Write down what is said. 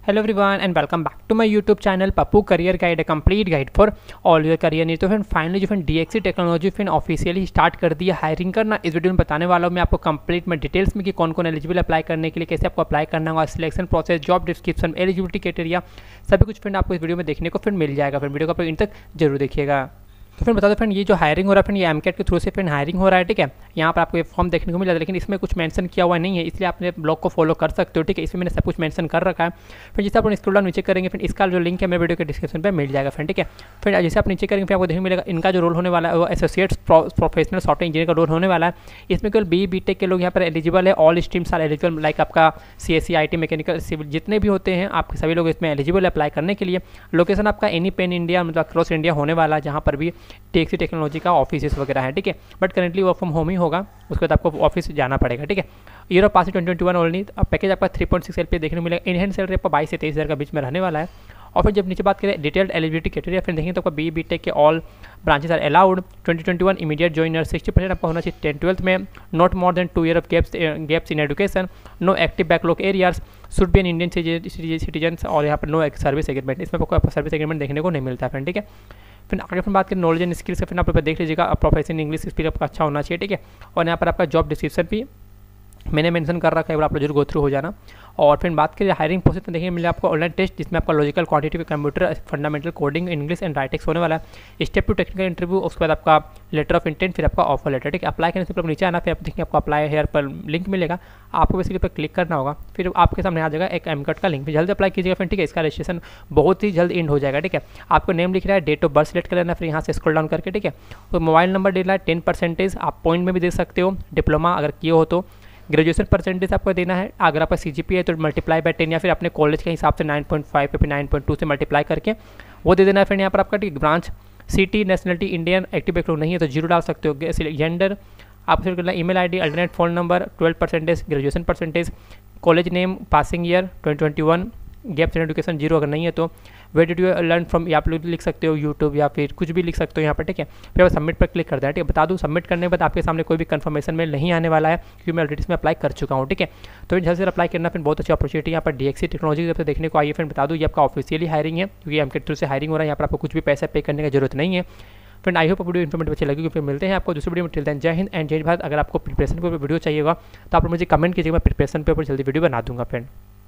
Hello everyone and welcome back to my YouTube channel Pappu career guide, a complete guide for all your career need. तो friend finally जो friend DXC technology friend officially start कर दिया hiring करना। इस video में बताने वाला हूँ मैं आपको कंप्लीट में डिटेल्स में कि कौन कौन एलिजिबल अप्लाई करने के लिए, कैसे आपको अप्लाई करना होगा, selection process, job description, eligibility criteria, सभी कुछ फ्रेंड आपको इस वीडियो में देखने को फ्रेंड मिल जाएगा। फ्रेंड वीडियो को इन तक जरूर देखिएगा। तो फ्रेंड बता दो फ्रेंड, ये जो हायरिंग हो रहा है फ्रेंड, ये एमकेट के थ्रू से फ्रेंड हायरिंग हो रहा है, ठीक है। यहाँ पर आपको ये फॉर्म देखने को मिल जाता है, लेकिन इसमें कुछ मेंशन किया हुआ नहीं है, इसलिए आपने ब्लॉग को फॉलो कर सकते हो, ठीक है। इसमें मैंने सब कुछ मेंशन कर रखा है। फिर जैसे आप स्क्रॉल डाउन नीचे करेंगे फ्रेंड, इसका जो लिंक है मेरे वीडियो के डिस्क्रिप्शन पर मिल जाएगा फ्रेंड, ठीक है। फिर जैसे आप नीचे करेंगे फिर आपको देखने मिलेगा इनका जो रोल होने वाला है वो एसोसिएट प्रोफेशनल सॉफ्टवेयर इंजीनियर का रोल होने वाला है। इसमें केवल बी.टेक के लोग यहाँ पर एलिजिबल है, all streams are eligible, like आपका CSE, IT, मैकेनिकल, सिविल, जितने भी होते हैं आपके सभी लोग इसमें एलिजिबल है अप्लाई करने के लिए। लोकेशन आपका एनी पेन इंडिया मतलब अक्रॉस इंडिया होने वाला है, जहाँ पर भी डीएक्सी टेक्नोलॉजी का ऑफिस वगैरह है, ठीक है। But currently work from home ही होगा, उसके बाद आपको ऑफिस जाना पड़ेगा, ठीक है। Year of passing 2021 only. Package आपका 3.6 LP देखने को मिलेगा। इनहैंड सैलरी आपका 22 से 23 हज़ार का बीच में रहने वाला है। और फिर जब नीचे बात करें डिटेल्ड एलिजिबिलिटी क्राइटेरिया, फिर देखेंगे तो आपका बी.टेक के all branches are allowed. 2021 immediate joiner, 60% आपका होना चाहिए 10th-12th में, not more than 2 year of gaps in education, no active backlog arrears, should be an Indian citizen, और यहाँ पर नो सर्विस एग्रीमेंट। इसमें आपको सर्विस एग्रीमेंट देखने को नहीं मिलता है फ्रेंड, ठीक है। फिर आगे फिर बात करें नॉलेज एंड स्किल्स का, फिर आप देख लीजिएगा प्रोफेशनल इंग्लिश स्किल आपका अच्छा होना चाहिए, ठीक है। और यहाँ पर आपका जॉब डिस्क्रिप्शन भी मैंने मेंशन कर रखा है, आप लोग जरूर गो थ्रू हो जाना। और फिर बात करें हायरिंग प्रोसेस में, देखिए मिले आपको ऑनलाइन टेस्ट, जिसमें आपका logical, quantitative, computer, fundamental coding, English and writings होने वाला है। स्टेप 2 टेक्निकल इंटरव्यू, उसके बाद आपका लेटर ऑफ इंटेंट, फिर आपका ऑफर लेटर, ठीक है। अप्लाई करने से नीचे आना, फिर आप देखिए आपको अप्लाई हेयर पर लिंक मिलेगा, आपको बेसिकली पर क्लिक करना होगा, फिर आपके सामने आ जाएगा एक एमकेट का लिंक, फिर जल्दी अप्लाई कीजिएगा फ्रेंड, ठीक है। इसका रजिस्ट्रेशन बहुत ही जल्द एंड हो जाएगा, ठीक है। आपको नेम लिख रहा है, डेट ऑफ बर्थ सेलेक्ट कर लेना, फिर यहाँ से स्क्रॉल डाउन करके, ठीक है। तो मोबाइल नंबर देना है, 10%, आप पॉइंट में भी दे सकते हो, डिप्लोमा अगर किए हो तो। ग्रेजुएशन परसेंटेज आपको देना है, अगर आपका CGPA है तो मल्टीप्लाई बाय 10, या फिर अपने कॉलेज के हिसाब से 9.5 या फिर 9.2 से मल्टीप्लाई करके वो दे देना है फ्रेंड। यहाँ पर आपका branch, city, nationality Indian, active backlog नहीं है तो 0 डाल सकते हो। जेंडर आप सिलेक्ट करना, email ID, alternate phone number, 12%, graduation percentage, college name, passing year 2021, gaps in education 0 अगर नहीं है तो। Where did you learn from, आप लोग लिख सकते हो यूट्यूब या फिर कुछ भी लिख सकते हो यहाँ पर, ठीक है। फिर आप सबमिट पर क्लिक कर दें, ठीक है। बता दूँ सबमिट करने के बाद आपके सामने कोई भी कंफर्मेशन मेल नहीं आने वाला है, क्योंकि मैं ऑलरेडी इसमें अप्लाई कर चुका हूँ, ठीक है। तो जल्द से अप्लाई करना फिर बहुत अच्छी अपॉर्चुनिटी यहाँ पर डीएक्सी टेक्नोलॉजी की तरफ से देखने को आई है फ्रेंड। बता दूँ ये आपका ऑफिशियली हायरिंग है, क्योंकि एमकेट थ्रू से हायरिंग हो रहा है, यहाँ पर आपको कुछ भी पैसा पे करने की जरूरत नहीं है friend. I hope video informative अच्छी लगेगी। फिर मिलते हैं आपको दूसरी वीडियो में। टिल देन जय हिंद एंड जय भारत। अगर आपको प्रिपरेशन के ऊपर वीडियो चाहिए होगा तो आप मुझे कमेंट कीजिएगा, मैं प्रिपरेशन पे ऊपर जल्दी वीडियो बना दूंगा फ्रेंड।